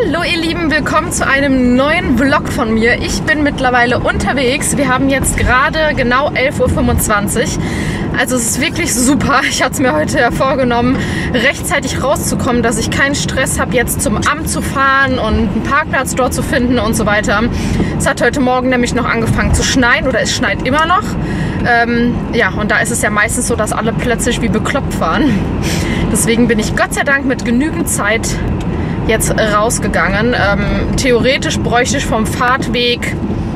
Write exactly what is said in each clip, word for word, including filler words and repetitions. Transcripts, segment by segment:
Hallo ihr Lieben, willkommen zu einem neuen Vlog von mir. Ich bin mittlerweile unterwegs. Wir haben jetzt gerade genau elf Uhr fünfundzwanzig. Also es ist wirklich super. Ich hatte es mir heute vorgenommen, rechtzeitig rauszukommen, dass ich keinen Stress habe, jetzt zum Amt zu fahren und einen Parkplatz dort zu finden und so weiter. Es hat heute Morgen nämlich noch angefangen zu schneien oder es schneit immer noch. Ähm, ja, und da ist es ja meistens so, dass alle plötzlich wie bekloppt fahren. Deswegen bin ich Gott sei Dank mit genügend Zeit jetzt rausgegangen. Ähm, theoretisch bräuchte ich vom Fahrtweg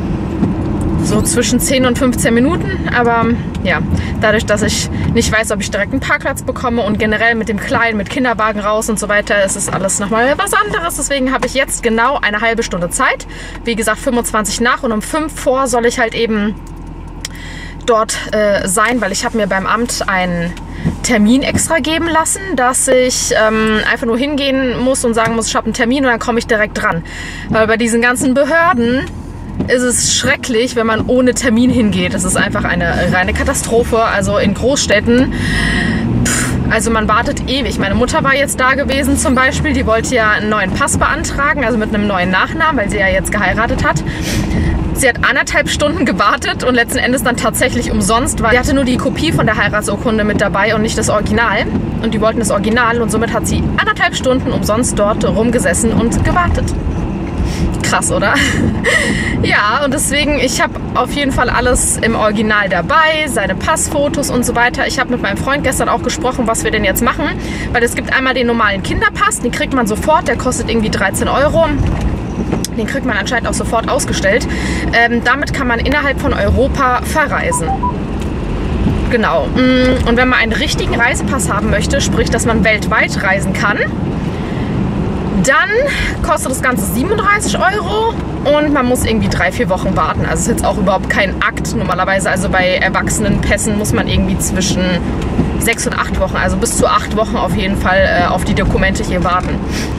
so zwischen zehn und fünfzehn Minuten, aber ja, dadurch, dass ich nicht weiß, ob ich direkt einen Parkplatz bekomme und generell mit dem Kleinen, mit Kinderwagen raus und so weiter, ist es alles nochmal was anderes. Deswegen habe ich jetzt genau eine halbe Stunde Zeit. Wie gesagt, fünfundzwanzig nach und um fünf vor soll ich halt eben dort äh, sein, weil ich habe mir beim Amt einen Termin extra geben lassen, dass ich ähm, einfach nur hingehen muss und sagen muss, ich habe einen Termin und dann komme ich direkt dran. Weil bei diesen ganzen Behörden ist es schrecklich, wenn man ohne Termin hingeht. Das ist einfach eine reine Katastrophe. Also in Großstädten, pff, also man wartet ewig. Meine Mutter war jetzt da gewesen zum Beispiel, die wollte ja einen neuen Pass beantragen, also mit einem neuen Nachnamen, weil sie ja jetzt geheiratet hat. Sie hat anderthalb Stunden gewartet und letzten Endes dann tatsächlich umsonst, weil sie hatte nur die Kopie von der Heiratsurkunde mit dabei und nicht das Original. Und die wollten das Original und somit hat sie anderthalb Stunden umsonst dort rumgesessen und gewartet. Krass, oder? Ja, und deswegen, ich habe auf jeden Fall alles im Original dabei, seine Passfotos und so weiter. Ich habe mit meinem Freund gestern auch gesprochen, was wir denn jetzt machen, weil es gibt einmal den normalen Kinderpass, den kriegt man sofort, der kostet irgendwie dreizehn Euro. Den kriegt man anscheinend auch sofort ausgestellt. Ähm, damit kann man innerhalb von Europa verreisen. Genau. Und wenn man einen richtigen Reisepass haben möchte, sprich, dass man weltweit reisen kann, dann kostet das Ganze siebenunddreißig Euro und man muss irgendwie drei, vier Wochen warten. Also ist jetzt auch überhaupt kein Akt normalerweise. Also bei Erwachsenenpässen muss man irgendwie zwischen sechs und acht Wochen, also bis zu acht Wochen auf jeden Fall äh, auf die Dokumente hier warten.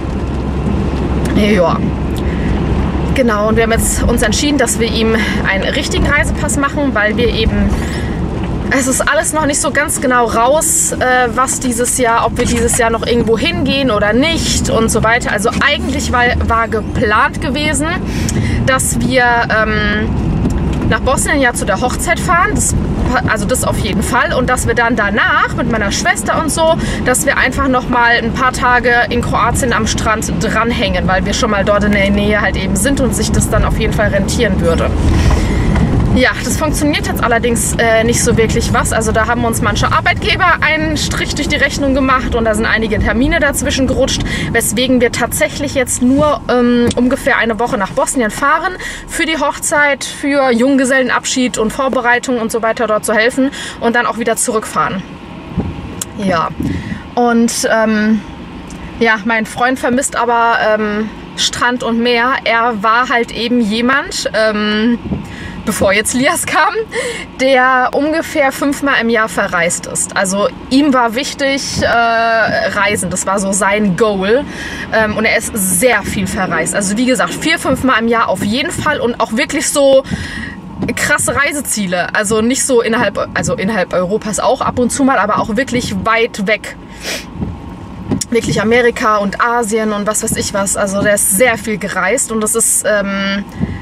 Ja. Genau, und wir haben jetzt uns entschieden, dass wir ihm einen richtigen Reisepass machen, weil wir eben, es ist alles noch nicht so ganz genau raus, äh, was dieses Jahr, ob wir dieses Jahr noch irgendwo hingehen oder nicht und so weiter. Also eigentlich war, war geplant gewesen, dass wir ähm, nach Bosnien ja zu der Hochzeit fahren, das, also das auf jeden Fall, und dass wir dann danach mit meiner Schwester und so, dass wir einfach noch mal ein paar Tage in Kroatien am Strand dranhängen, weil wir schon mal dort in der Nähe halt eben sind und sich das dann auf jeden Fall rentieren würde. Ja, das funktioniert jetzt allerdings äh, nicht so wirklich was. Also da haben uns manche Arbeitgeber einen Strich durch die Rechnung gemacht und da sind einige Termine dazwischen gerutscht, weswegen wir tatsächlich jetzt nur ähm, ungefähr eine Woche nach Bosnien fahren, für die Hochzeit, für Junggesellenabschied und Vorbereitung und so weiter dort zu helfen und dann auch wieder zurückfahren. Ja, und ähm, ja, mein Freund vermisst aber ähm, Strand und Meer. Er war halt eben jemand, ähm, bevor jetzt Lias kam, der ungefähr fünfmal im Jahr verreist ist. Also ihm war wichtig äh, Reisen, das war so sein Goal. Ähm, und er ist sehr viel verreist. Also wie gesagt, vier, fünfmal im Jahr auf jeden Fall und auch wirklich so krasse Reiseziele. Also nicht so innerhalb, also innerhalb Europas auch ab und zu mal, aber auch wirklich weit weg. Wirklich Amerika und Asien und was weiß ich was. Also der ist sehr viel gereist und das ist ähm,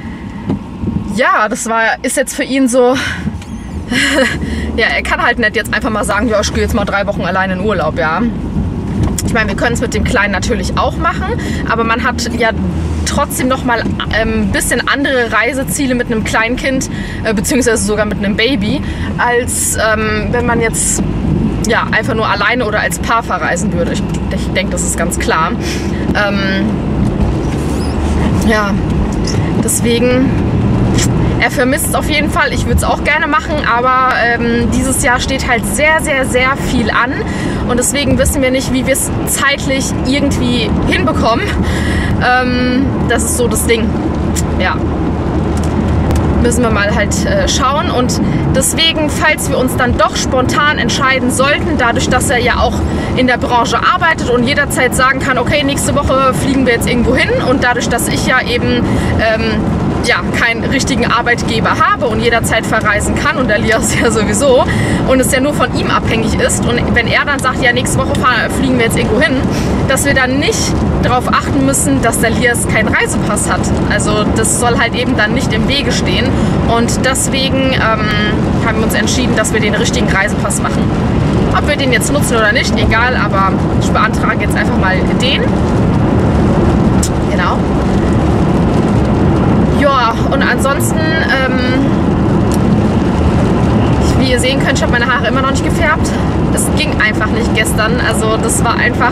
ja, das war, ist jetzt für ihn so, ja, er kann halt nicht jetzt einfach mal sagen, ja, ich gehe jetzt mal drei Wochen allein in Urlaub, ja. Ich meine, wir können es mit dem Kleinen natürlich auch machen, aber man hat ja trotzdem noch mal ein ähm, bisschen andere Reiseziele mit einem Kleinkind, äh, beziehungsweise sogar mit einem Baby, als ähm, wenn man jetzt ja, einfach nur alleine oder als Paar verreisen würde. Ich, ich denke, das ist ganz klar. Ähm, ja, deswegen, er vermisst es auf jeden Fall. Ich würde es auch gerne machen, aber ähm, dieses Jahr steht halt sehr, sehr, sehr viel an. Und deswegen wissen wir nicht, wie wir es zeitlich irgendwie hinbekommen. Ähm, das ist so das Ding. Ja. Müssen wir mal halt äh, schauen. Und deswegen, falls wir uns dann doch spontan entscheiden sollten, dadurch, dass er ja auch in der Branche arbeitet und jederzeit sagen kann, okay, nächste Woche fliegen wir jetzt irgendwo hin, und dadurch, dass ich ja eben ähm, ja, keinen richtigen Arbeitgeber habe und jederzeit verreisen kann und der Lias ja sowieso und es ja nur von ihm abhängig ist und wenn er dann sagt, ja, nächste Woche fahren, fliegen wir jetzt irgendwo hin, dass wir dann nicht darauf achten müssen, dass der Lias keinen Reisepass hat. Also das soll halt eben dann nicht im Wege stehen und deswegen ähm, haben wir uns entschieden, dass wir den richtigen Reisepass machen. Ob wir den jetzt nutzen oder nicht, egal, aber ich beantrage jetzt einfach mal den. Genau. Ja, und ansonsten, ähm, wie ihr sehen könnt, ich habe meine Haare immer noch nicht gefärbt. Es ging einfach nicht gestern, also das war einfach...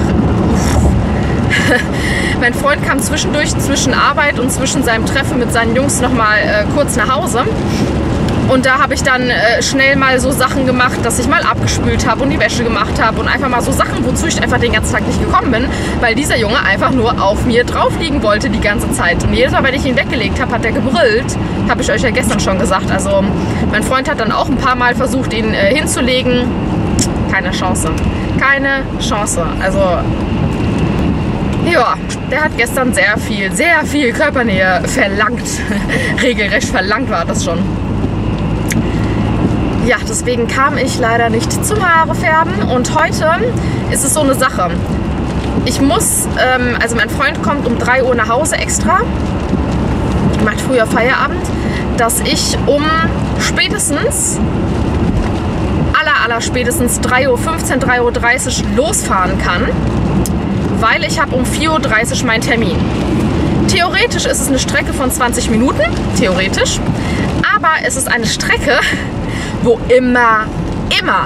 Mein Freund kam zwischendurch, zwischen Arbeit und zwischen seinem Treffen mit seinen Jungs nochmal äh, kurz nach Hause. Und da habe ich dann äh, schnell mal so Sachen gemacht, dass ich mal abgespült habe und die Wäsche gemacht habe und einfach mal so Sachen, wozu ich einfach den ganzen Tag nicht gekommen bin, weil dieser Junge einfach nur auf mir drauf liegen wollte die ganze Zeit. Und jedes Mal, wenn ich ihn weggelegt habe, hat er gebrüllt. Habe ich euch ja gestern schon gesagt. Also mein Freund hat dann auch ein paar Mal versucht, ihn äh, hinzulegen. Keine Chance. Keine Chance. Also ja, der hat gestern sehr viel, sehr viel Körpernähe verlangt. Regelrecht verlangt war das schon. Ja, deswegen kam ich leider nicht zum Haare färben und heute ist es so eine Sache. Ich muss, ähm, also mein Freund kommt um drei Uhr nach Hause extra, macht früher Feierabend, dass ich um spätestens, aller, aller spätestens drei Uhr fünfzehn, drei Uhr dreißig losfahren kann, weil ich habe um vier Uhr dreißig meinen Termin. Theoretisch ist es eine Strecke von zwanzig Minuten, theoretisch, aber es ist eine Strecke, wo immer, immer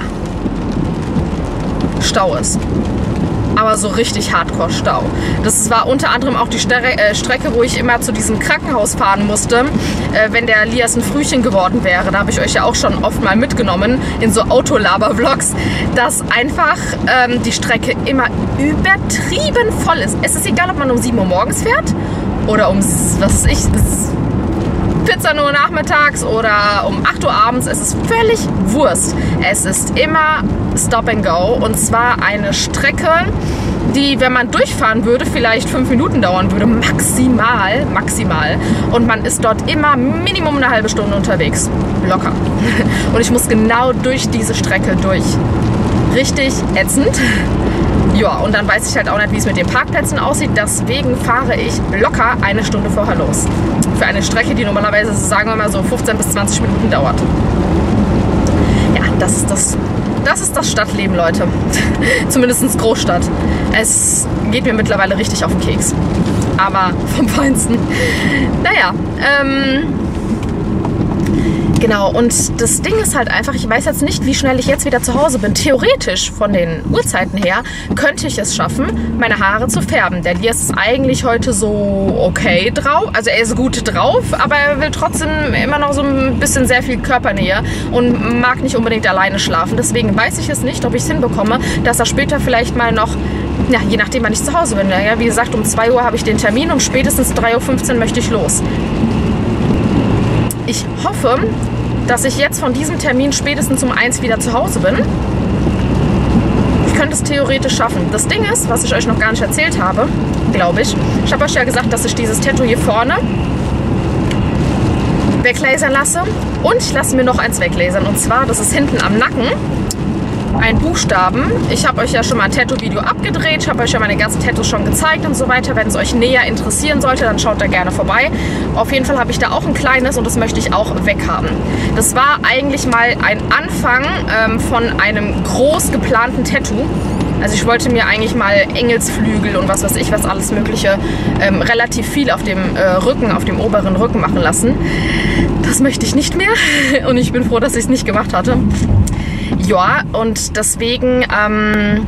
Stau ist. Aber so richtig Hardcore-Stau. Das war unter anderem auch die Stre äh, Strecke, wo ich immer zu diesem Krankenhaus fahren musste, äh, wenn der Lias ein Frühchen geworden wäre. Da habe ich euch ja auch schon oft mal mitgenommen in so Autolaber-Vlogs, dass einfach ähm, die Strecke immer übertrieben voll ist. Es ist egal, ob man um sieben Uhr morgens fährt oder um, was weiß ich, vierzehn Uhr nachmittags oder um acht Uhr abends. Es ist völlig Wurst. Es ist immer Stop and Go und zwar eine Strecke, die, wenn man durchfahren würde, vielleicht fünf Minuten dauern würde, maximal, maximal. Und man ist dort immer Minimum eine halbe Stunde unterwegs. Locker. Und ich muss genau durch diese Strecke durch. Richtig ätzend. Ja, und dann weiß ich halt auch nicht, wie es mit den Parkplätzen aussieht. Deswegen fahre ich locker eine Stunde vorher los. Für eine Strecke, die normalerweise, sagen wir mal, so fünfzehn bis zwanzig Minuten dauert. Ja, das ist das, das, ist das Stadtleben, Leute. Zumindest Großstadt. Es geht mir mittlerweile richtig auf den Keks. Aber vom Feinsten. Naja, ähm... genau, und das Ding ist halt einfach, ich weiß jetzt nicht, wie schnell ich jetzt wieder zu Hause bin. Theoretisch, von den Uhrzeiten her, könnte ich es schaffen, meine Haare zu färben. Der Lias ist eigentlich heute so okay drauf. Also er ist gut drauf, aber er will trotzdem immer noch so ein bisschen sehr viel Körpernähe und mag nicht unbedingt alleine schlafen. Deswegen weiß ich es nicht, ob ich es hinbekomme, dass er später vielleicht mal noch, ja, je nachdem, wann ich zu Hause bin. Ja, wie gesagt, um zwei Uhr habe ich den Termin und spätestens drei Uhr fünfzehn möchte ich los. Ich hoffe, dass ich jetzt von diesem Termin spätestens um eins wieder zu Hause bin. Ich könnte es theoretisch schaffen. Das Ding ist, was ich euch noch gar nicht erzählt habe, glaube ich. Ich habe euch ja gesagt, dass ich dieses Tattoo hier vorne weglasern lasse. Und ich lasse mir noch eins weglasern. Und zwar, das ist hinten am Nacken. Ein Buchstaben. Ich habe euch ja schon mal ein Tattoo-Video abgedreht. Ich habe euch ja meine ganzen Tattoos schon gezeigt und so weiter. Wenn es euch näher interessieren sollte, dann schaut da gerne vorbei. Auf jeden Fall habe ich da auch ein kleines und das möchte ich auch weghaben. Das war eigentlich mal ein Anfang ähm, von einem groß geplanten Tattoo. Also ich wollte mir eigentlich mal Engelsflügel und was weiß ich, was alles mögliche, ähm, relativ viel auf dem äh, Rücken, auf dem oberen Rücken machen lassen. Das möchte ich nicht mehr und ich bin froh, dass ich es nicht gemacht hatte. Ja, und deswegen, ähm,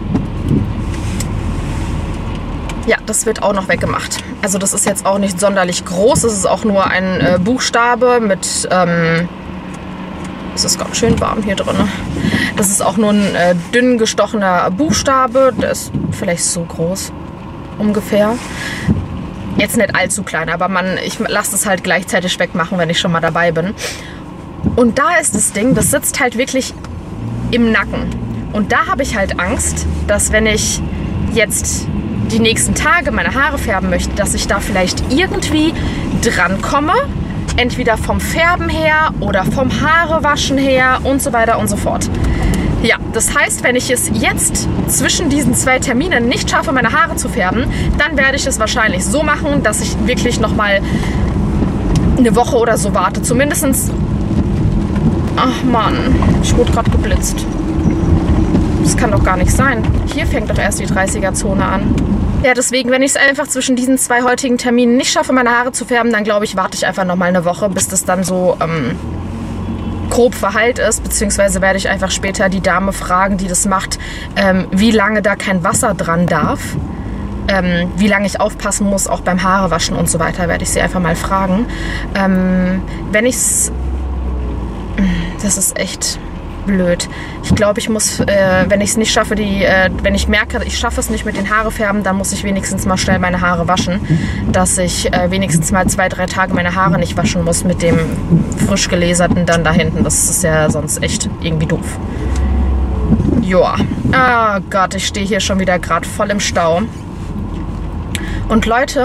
ja, das wird auch noch weggemacht. Also das ist jetzt auch nicht sonderlich groß, es ist auch nur ein äh, Buchstabe mit, ähm, es ist ganz schön warm hier drin. Das ist auch nur ein äh, dünn gestochener Buchstabe, der ist vielleicht so groß, ungefähr. Jetzt nicht allzu klein, aber man, ich lasse es halt gleichzeitig wegmachen, wenn ich schon mal dabei bin. Und da ist das Ding, das sitzt halt wirklich im Nacken. Und da habe ich halt Angst, dass wenn ich jetzt die nächsten Tage meine Haare färben möchte, dass ich da vielleicht irgendwie drankomme. Entweder vom Färben her oder vom Haarewaschen her und so weiter und so fort. Ja, das heißt, wenn ich es jetzt zwischen diesen zwei Terminen nicht schaffe, meine Haare zu färben, dann werde ich es wahrscheinlich so machen, dass ich wirklich nochmal eine Woche oder so warte. Zumindestens. Ach Mann, ich wurde gerade geblitzt. Das kann doch gar nicht sein. Hier fängt doch erst die dreißiger-Zone an. Ja, deswegen, wenn ich es einfach zwischen diesen zwei heutigen Terminen nicht schaffe, meine Haare zu färben, dann glaube ich, warte ich einfach nochmal eine Woche, bis das dann so ähm, grob verheilt ist. Beziehungsweise werde ich einfach später die Dame fragen, die das macht, ähm, wie lange da kein Wasser dran darf. Ähm, wie lange ich aufpassen muss, auch beim Haarewaschen und so weiter, werde ich sie einfach mal fragen. Ähm, wenn ich es... Das ist echt blöd. Ich glaube, ich muss, äh, wenn ich es nicht schaffe, die, äh, wenn ich merke, ich schaffe es nicht mit den Haare färben, dann muss ich wenigstens mal schnell meine Haare waschen, dass ich äh, wenigstens mal zwei, drei Tage meine Haare nicht waschen muss mit dem frisch gelaserten dann da hinten. Das ist ja sonst echt irgendwie doof. Joa. Oh Gott, ich stehe hier schon wieder gerade voll im Stau. Und Leute,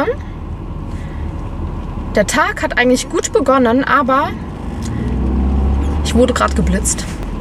der Tag hat eigentlich gut begonnen, aber ich wurde gerade geblitzt.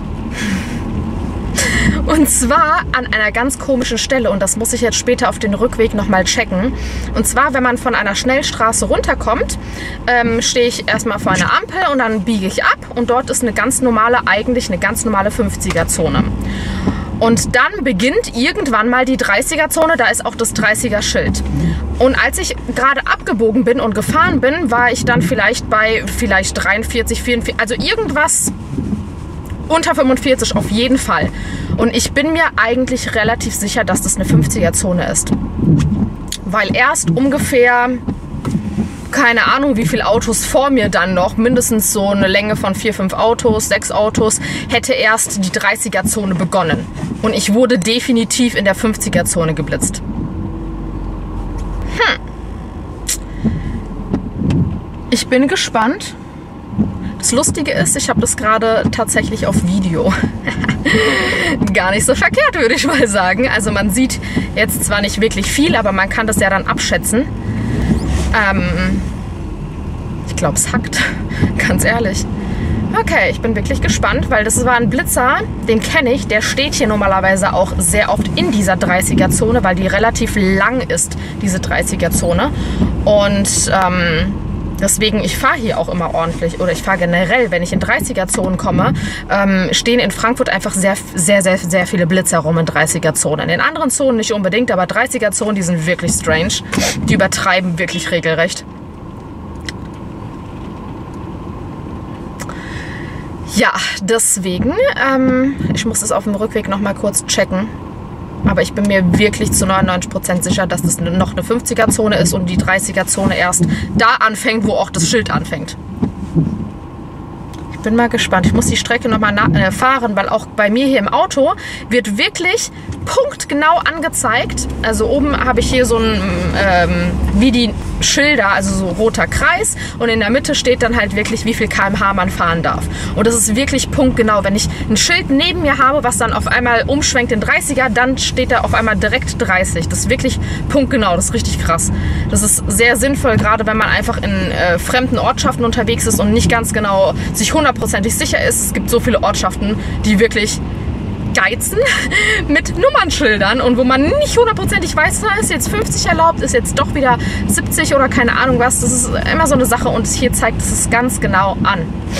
Und zwar an einer ganz komischen Stelle. Und das muss ich jetzt später auf den Rückweg nochmal checken. Und zwar, wenn man von einer Schnellstraße runterkommt, ähm, stehe ich erstmal vor einer Ampel und dann biege ich ab. Und dort ist eine ganz normale, eigentlich eine ganz normale fünfziger-Zone. Und dann beginnt irgendwann mal die dreißiger-Zone. Da ist auch das dreißiger-Schild. Und als ich gerade abgebogen bin und gefahren bin, war ich dann vielleicht bei vielleicht dreiundvierzig, vierundvierzig, also irgendwas unter fünfundvierzig auf jeden Fall. Und ich bin mir eigentlich relativ sicher, dass das eine fünfziger-Zone ist. Weil erst ungefähr, keine Ahnung, wie viele Autos vor mir dann noch, mindestens so eine Länge von vier, fünf Autos, sechs Autos, hätte erst die dreißiger-Zone begonnen. Und ich wurde definitiv in der fünfziger-Zone geblitzt. Hm. Ich bin gespannt. Das Lustige ist, ich habe das gerade tatsächlich auf Video. Gar nicht so verkehrt, würde ich mal sagen. Also man sieht jetzt zwar nicht wirklich viel, aber man kann das ja dann abschätzen. Ähm, ich glaube, es hackt. Ganz ehrlich. Okay, ich bin wirklich gespannt, weil das war ein Blitzer, den kenne ich. Der steht hier normalerweise auch sehr oft in dieser dreißiger-Zone, weil die relativ lang ist, diese dreißiger-Zone. Und ähm, deswegen, ich fahre hier auch immer ordentlich. Oder ich fahre generell, wenn ich in dreißiger-Zonen komme, ähm, stehen in Frankfurt einfach sehr, sehr, sehr, sehr viele Blitzer rum in dreißiger-Zonen. In anderen Zonen nicht unbedingt, aber dreißiger-Zonen, die sind wirklich strange. Die übertreiben wirklich regelrecht. Ja, deswegen, ähm, ich muss das auf dem Rückweg nochmal kurz checken. Aber ich bin mir wirklich zu neunundneunzig Prozent sicher, dass das noch eine fünfziger-Zone ist und die dreißiger-Zone erst da anfängt, wo auch das Schild anfängt. Ich bin mal gespannt. Ich muss die Strecke nochmal äh, fahren, weil auch bei mir hier im Auto wird wirklich punktgenau angezeigt. Also oben habe ich hier so ein, ähm, wie die Schilder, also so roter Kreis, und in der Mitte steht dann halt wirklich, wie viel Kilometer pro Stunde man fahren darf. Und das ist wirklich punktgenau. Wenn ich ein Schild neben mir habe, was dann auf einmal umschwenkt in dreißiger, dann steht da auf einmal direkt dreißig. Das ist wirklich punktgenau, das ist richtig krass. Das ist sehr sinnvoll, gerade wenn man einfach in äh, fremden Ortschaften unterwegs ist und nicht ganz genau sich hundertprozentig sicher ist. Es gibt so viele Ortschaften, die wirklich geizen mit Nummernschildern und wo man nicht hundertprozentig weiß, na, ist jetzt fünfzig erlaubt, ist jetzt doch wieder siebzig oder keine Ahnung was. Das ist immer so eine Sache und hier zeigt es es ganz genau an.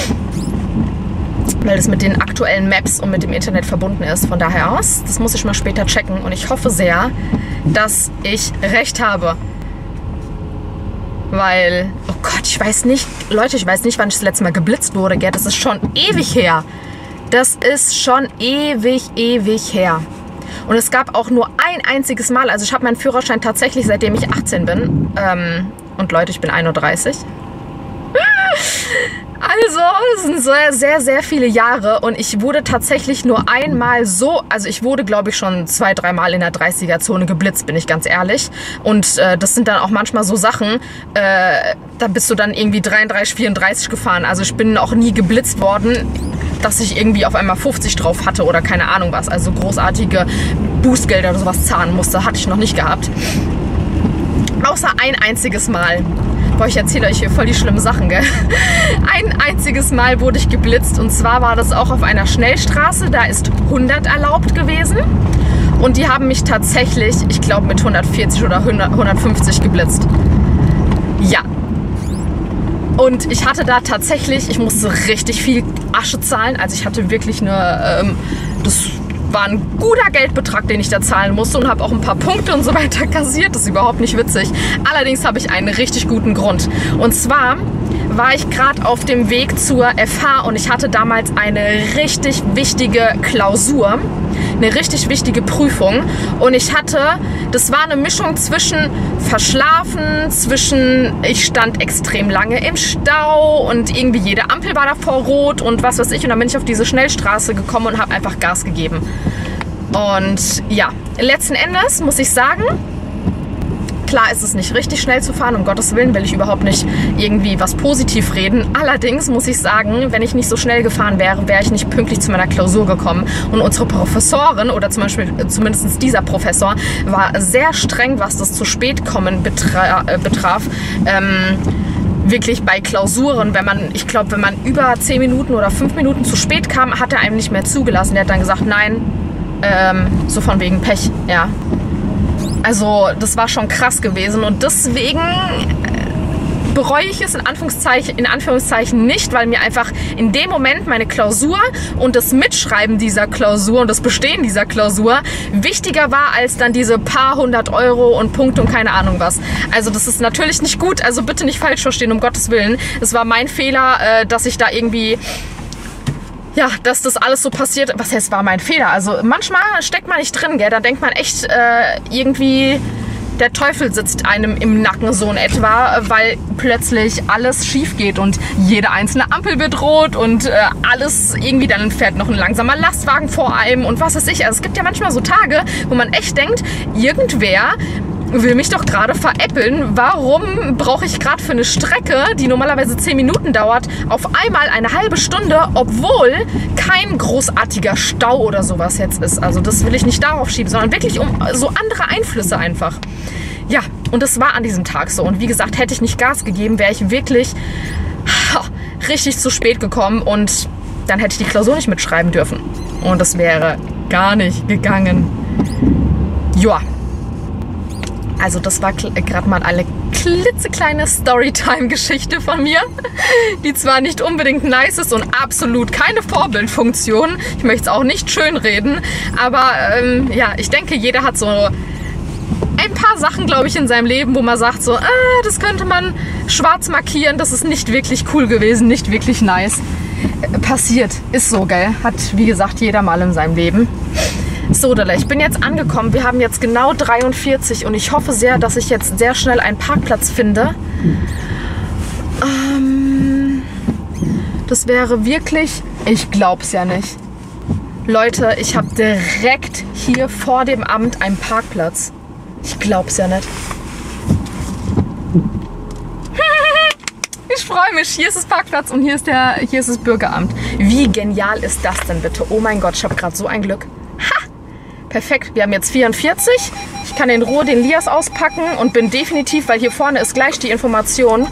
Weil das mit den aktuellen Maps und mit dem Internet verbunden ist. Von daher aus, das muss ich mal später checken und ich hoffe sehr, dass ich recht habe. Weil, oh Gott, ich weiß nicht, Leute, ich weiß nicht, wann ich das letzte Mal geblitzt wurde, gell? Das ist schon ewig her. Das ist schon ewig, ewig her. Und es gab auch nur ein einziges Mal, also ich habe meinen Führerschein tatsächlich, seitdem ich achtzehn bin. Ähm, und Leute, ich bin einunddreißig. Also, es sind sehr, sehr, sehr viele Jahre und ich wurde tatsächlich nur einmal so, also ich wurde, glaube ich, schon zwei, dreimal in der dreißiger-Zone geblitzt, bin ich ganz ehrlich. Und äh, das sind dann auch manchmal so Sachen, äh, da bist du dann irgendwie dreiunddreißig, vierunddreißig gefahren. Also ich bin auch nie geblitzt worden. dass ich irgendwie auf einmal fünfzig drauf hatte oder keine Ahnung was. Also großartige Bußgelder oder sowas zahlen musste, hatte ich noch nicht gehabt. Außer ein einziges Mal. Boah, ich erzähle euch hier voll die schlimmen Sachen, gell? Ein einziges Mal wurde ich geblitzt und zwar war das auch auf einer Schnellstraße. Da ist hundert erlaubt gewesen und die haben mich tatsächlich, ich glaube, mit hundertvierzig oder hundertfünfzig geblitzt. Ja. Und ich hatte da tatsächlich, ich musste richtig viel Asche zahlen. Also ich hatte wirklich eine, ähm, das war ein guter Geldbetrag, den ich da zahlen musste und habe auch ein paar Punkte und so weiter kassiert. Das ist überhaupt nicht witzig. Allerdings habe ich einen richtig guten Grund. Und zwar war ich gerade auf dem Weg zur F H und ich hatte damals eine richtig wichtige Klausur, eine richtig wichtige Prüfung und ich hatte, das war eine Mischung zwischen verschlafen, zwischen ich stand extrem lange im Stau und irgendwie jede Ampel war davor rot und was weiß ich und dann bin ich auf diese Schnellstraße gekommen und habe einfach Gas gegeben. Und ja, letzten Endes muss ich sagen, klar ist es nicht richtig schnell zu fahren, um Gottes Willen will ich überhaupt nicht irgendwie was positiv reden. Allerdings muss ich sagen, wenn ich nicht so schnell gefahren wäre, wäre ich nicht pünktlich zu meiner Klausur gekommen. Und unsere Professorin oder zum Beispiel zumindest dieser Professor war sehr streng, was das zu spät kommen betra äh, betraf. Ähm, wirklich bei Klausuren, wenn man, ich glaube, wenn man über zehn Minuten oder fünf Minuten zu spät kam, hat er einem nicht mehr zugelassen. Der hat dann gesagt, nein, ähm, so von wegen Pech, ja. Also das war schon krass gewesen und deswegen bereue ich es in Anführungszeichen, in Anführungszeichen nicht, weil mir einfach in dem Moment meine Klausur und das Mitschreiben dieser Klausur und das Bestehen dieser Klausur wichtiger war als dann diese paar hundert Euro und Punkte und keine Ahnung was. Also das ist natürlich nicht gut, also bitte nicht falsch verstehen, um Gottes Willen. Es war mein Fehler, dass ich da irgendwie... Ja, dass das alles so passiert, was heißt, war mein Fehler. Also manchmal steckt man nicht drin, gell? Da denkt man echt äh, irgendwie, der Teufel sitzt einem im Nacken so in etwa, weil plötzlich alles schief geht und jede einzelne Ampel wird rot und äh, alles irgendwie, dann fährt noch ein langsamer Lastwagen vor einem und was weiß ich. Also es gibt ja manchmal so Tage, wo man echt denkt, irgendwer will mich doch gerade veräppeln. Warum brauche ich gerade für eine Strecke, die normalerweise zehn Minuten dauert, auf einmal eine halbe Stunde, obwohl kein großartiger Stau oder sowas jetzt ist. Also das will ich nicht darauf schieben, sondern wirklich um so andere Einflüsse einfach. Ja, und das war an diesem Tag so. Und wie gesagt, hätte ich nicht Gas gegeben, wäre ich wirklich ha, richtig zu spät gekommen und dann hätte ich die Klausur nicht mitschreiben dürfen. Und das wäre gar nicht gegangen. Ja. Also das war gerade mal eine klitzekleine Storytime-Geschichte von mir, die zwar nicht unbedingt nice ist und absolut keine Vorbildfunktion. Ich möchte es auch nicht schönreden, aber ähm, ja, ich denke, jeder hat so ein paar Sachen, glaube ich, in seinem Leben, wo man sagt so, ah, das könnte man schwarz markieren, das ist nicht wirklich cool gewesen, nicht wirklich nice. Äh, passiert, ist so, gell? Hat, wie gesagt, jeder mal in seinem Leben. So, ich bin jetzt angekommen. Wir haben jetzt genau dreiundvierzig und ich hoffe sehr, dass ich jetzt sehr schnell einen Parkplatz finde. Ähm, das wäre wirklich... Ich glaub's ja nicht. Leute, ich habe direkt hier vor dem Amt einen Parkplatz. Ich glaub's ja nicht. Ich freue mich. Hier ist das Parkplatz und hier ist, der, hier ist das Bürgeramt. Wie genial ist das denn bitte? Oh mein Gott, ich habe gerade so ein Glück. Ha! Perfekt, wir haben jetzt vierundvierzig. Ich kann in Ruhe den Lias auspacken und bin definitiv, weil hier vorne ist gleich die Information.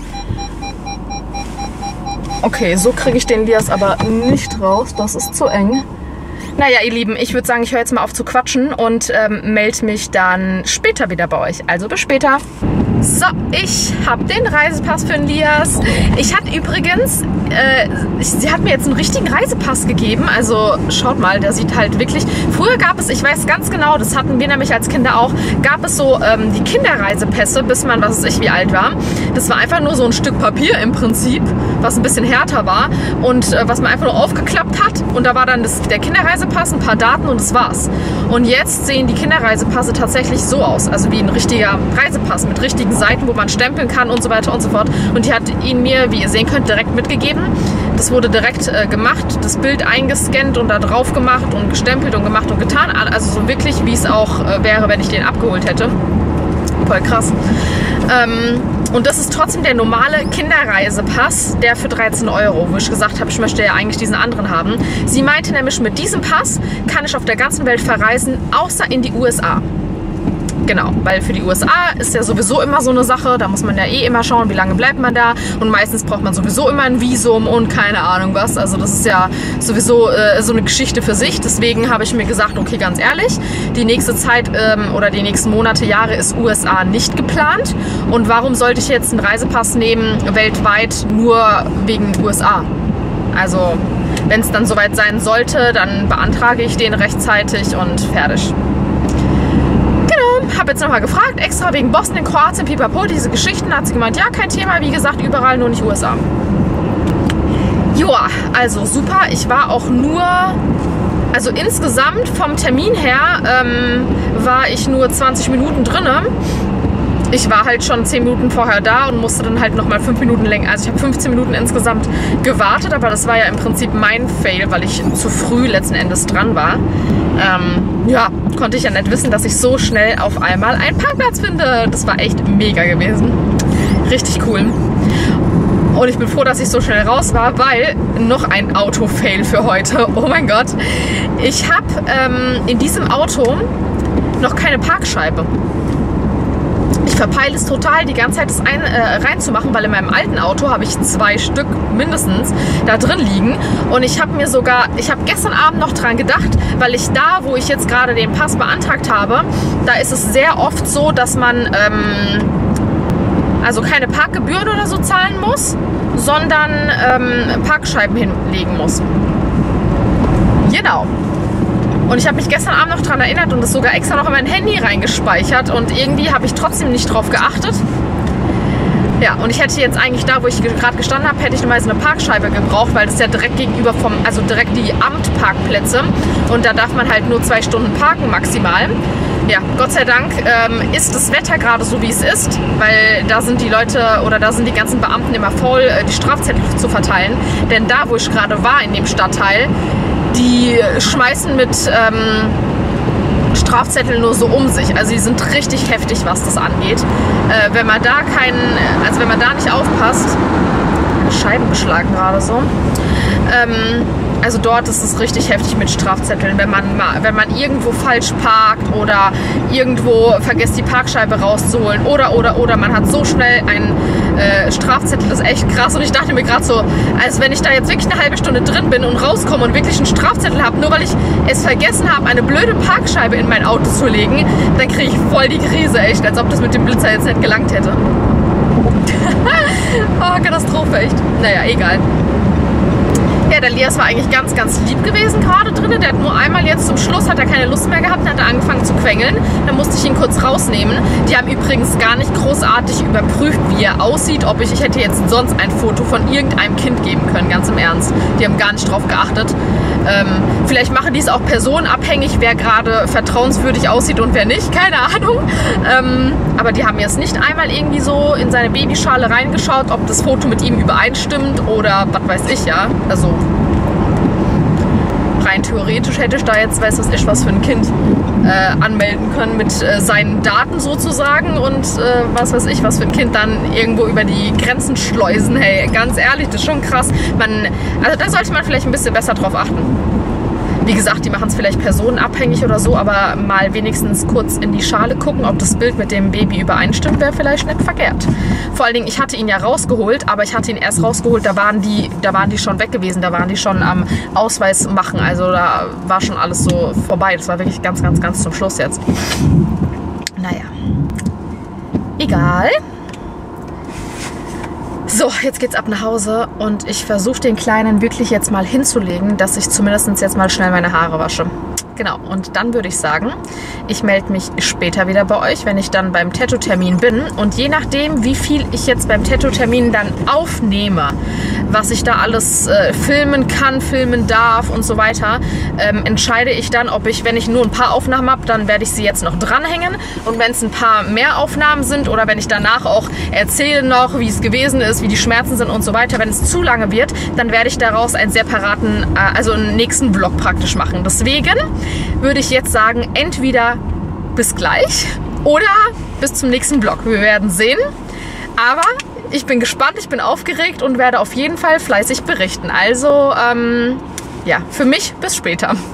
Okay, so kriege ich den Lias aber nicht raus. Das ist zu eng. Naja, ihr Lieben, ich würde sagen, ich höre jetzt mal auf zu quatschen und ähm, melde mich dann später wieder bei euch. Also bis später. So, ich habe den Reisepass für den Lias. Ich hatte übrigens, äh, ich, sie hat mir jetzt einen richtigen Reisepass gegeben. Also schaut mal, der sieht halt wirklich... Früher gab es, ich weiß ganz genau, das hatten wir nämlich als Kinder auch, gab es so ähm, die Kinderreisepässe, bis man, was weiß ich, wie alt war. Das war einfach nur so ein Stück Papier im Prinzip, was ein bisschen härter war und äh, was man einfach nur aufgeklappt hat. Und da war dann das, der Kinderreisepass, ein paar Daten und das war's. Und jetzt sehen die Kinderreisepasse tatsächlich so aus. Also wie ein richtiger Reisepass mit richtigen Seiten, wo man stempeln kann und so weiter und so fort. Und die hat ihn mir, wie ihr sehen könnt, direkt mitgegeben. Das wurde direkt äh, gemacht, das Bild eingescannt und da drauf gemacht und gestempelt und gemacht und getan. Also so wirklich, wie es auch äh, wäre, wenn ich den abgeholt hätte. Voll krass. Ähm, Und das ist trotzdem der normale Kinderreisepass, der für dreizehn Euro, wo ich gesagt habe, ich möchte ja eigentlich diesen anderen haben. Sie meinte nämlich, mit diesem Pass kann ich auf der ganzen Welt verreisen, außer in die U S A. Genau, weil für die U S A ist ja sowieso immer so eine Sache, da muss man ja eh immer schauen, wie lange bleibt man da, und meistens braucht man sowieso immer ein Visum und keine Ahnung was, also das ist ja sowieso äh, so eine Geschichte für sich, deswegen habe ich mir gesagt, okay, ganz ehrlich, die nächste Zeit ähm, oder die nächsten Monate, Jahre ist U S A nicht geplant, und warum sollte ich jetzt einen Reisepass nehmen, weltweit, nur wegen U S A? Also, wenn es dann soweit sein sollte, dann beantrage ich den rechtzeitig und fertig. Habe jetzt nochmal gefragt, extra wegen Bosnien, Kroatien, Pipapo, diese Geschichten, hat sie gemeint, ja, kein Thema, wie gesagt, überall, nur nicht U S A. Joa, also super, ich war auch nur, also insgesamt vom Termin her ähm, war ich nur zwanzig Minuten drinne. Ich war halt schon zehn Minuten vorher da und musste dann halt nochmal fünf Minuten länger, also ich habe fünfzehn Minuten insgesamt gewartet, aber das war ja im Prinzip mein Fail, weil ich zu früh letzten Endes dran war. Ähm, ja, konnte ich ja nicht wissen, dass ich so schnell auf einmal einen Parkplatz finde. Das war echt mega gewesen. Richtig cool. Und ich bin froh, dass ich so schnell raus war, weil noch ein Auto-Fail für heute. Oh mein Gott. Ich habe ähm, in diesem Auto noch keine Parkscheibe. Ich verpeile es total, die ganze Zeit das ein, äh, reinzumachen, weil in meinem alten Auto habe ich zwei Stück mindestens da drin liegen. Und ich habe mir sogar, ich habe gestern Abend noch dran gedacht, weil ich da, wo ich jetzt gerade den Pass beantragt habe, da ist es sehr oft so, dass man ähm, also keine Parkgebühren oder so zahlen muss, sondern ähm, Parkscheiben hinlegen muss. Genau. Und ich habe mich gestern Abend noch daran erinnert und das sogar extra noch in mein Handy reingespeichert, und irgendwie habe ich trotzdem nicht drauf geachtet. Ja, und ich hätte jetzt eigentlich da, wo ich gerade gestanden habe, hätte ich normalerweise eine Parkscheibe gebraucht, weil das ist ja direkt gegenüber vom, also direkt die Amtparkplätze, und da darf man halt nur zwei Stunden parken maximal. Ja, Gott sei Dank ähm, ist das Wetter gerade so, wie es ist, weil da sind die Leute oder da sind die ganzen Beamten immer voll, äh, die Strafzettel zu verteilen. Denn da, wo ich gerade war in dem Stadtteil, die schmeißen mit ähm, Strafzetteln nur so um sich. Also die sind richtig heftig, was das angeht. Äh, wenn man da keinen, also wenn man da nicht aufpasst, Scheiben beschlagen gerade so. Ähm, also dort ist es richtig heftig mit Strafzetteln, wenn man, wenn man irgendwo falsch parkt oder irgendwo vergisst, die Parkscheibe rauszuholen oder, oder, oder man hat so schnell einen äh, Strafzettel, das ist echt krass. Und ich dachte mir gerade so, als wenn ich da jetzt wirklich eine halbe Stunde drin bin und rauskomme und wirklich einen Strafzettel habe, nur weil ich es vergessen habe, eine blöde Parkscheibe in mein Auto zu legen, dann kriege ich voll die Krise, echt, als ob das mit dem Blitzer jetzt nicht gelangt hätte. Oh, Katastrophe, echt. Naja, egal. Ja, der Lias war eigentlich ganz, ganz lieb gewesen gerade drin. Der hat nur einmal jetzt zum Schluss, hat er keine Lust mehr gehabt, dann hat er angefangen zu quengeln. Dann musste ich ihn kurz rausnehmen. Die haben übrigens gar nicht großartig überprüft, wie er aussieht. Ob ich, ich hätte jetzt sonst ein Foto von irgendeinem Kind geben können, ganz im Ernst. Die haben gar nicht drauf geachtet. Ähm, vielleicht machen die es auch personenabhängig, wer gerade vertrauenswürdig aussieht und wer nicht, keine Ahnung. Ähm, aber die haben jetzt nicht einmal irgendwie so in seine Babyschale reingeschaut, ob das Foto mit ihm übereinstimmt oder was weiß ich, ja. Also rein theoretisch hätte ich da jetzt, weiß was ich, was für ein Kind äh, anmelden können mit äh, seinen Daten sozusagen und äh, was weiß ich, was für ein Kind dann irgendwo über die Grenzen schleusen. Hey, ganz ehrlich, das ist schon krass. Man, also da sollte man vielleicht ein bisschen besser drauf achten. Wie gesagt, die machen es vielleicht personenabhängig oder so, aber mal wenigstens kurz in die Schale gucken, ob das Bild mit dem Baby übereinstimmt, wäre vielleicht nicht verkehrt. Vor allen Dingen, ich hatte ihn ja rausgeholt, aber ich hatte ihn erst rausgeholt, da waren die, da waren die schon weg gewesen, da waren die schon am Ausweis machen, also da war schon alles so vorbei. Das war wirklich ganz, ganz, ganz zum Schluss jetzt. Naja, egal. So, jetzt geht's ab nach Hause und ich versuche den Kleinen wirklich jetzt mal hinzulegen, dass ich zumindest jetzt mal schnell meine Haare wasche. Genau, und dann würde ich sagen, ich melde mich später wieder bei euch, wenn ich dann beim Tattoo-Termin bin. Und je nachdem, wie viel ich jetzt beim Tattoo-Termin dann aufnehme, was ich da alles äh, filmen kann, filmen darf und so weiter, ähm, entscheide ich dann, ob ich, wenn ich nur ein paar Aufnahmen habe, dann werde ich sie jetzt noch dranhängen. Und wenn es ein paar mehr Aufnahmen sind oder wenn ich danach auch erzähle noch, wie es gewesen ist, wie die Schmerzen sind und so weiter, wenn es zu lange wird, dann werde ich daraus einen separaten, äh, also einen nächsten Vlog praktisch machen. Deswegen würde ich jetzt sagen, entweder bis gleich oder bis zum nächsten Vlog. Wir werden sehen. Aber ich bin gespannt, ich bin aufgeregt und werde auf jeden Fall fleißig berichten. Also, ähm, ja, für mich bis später.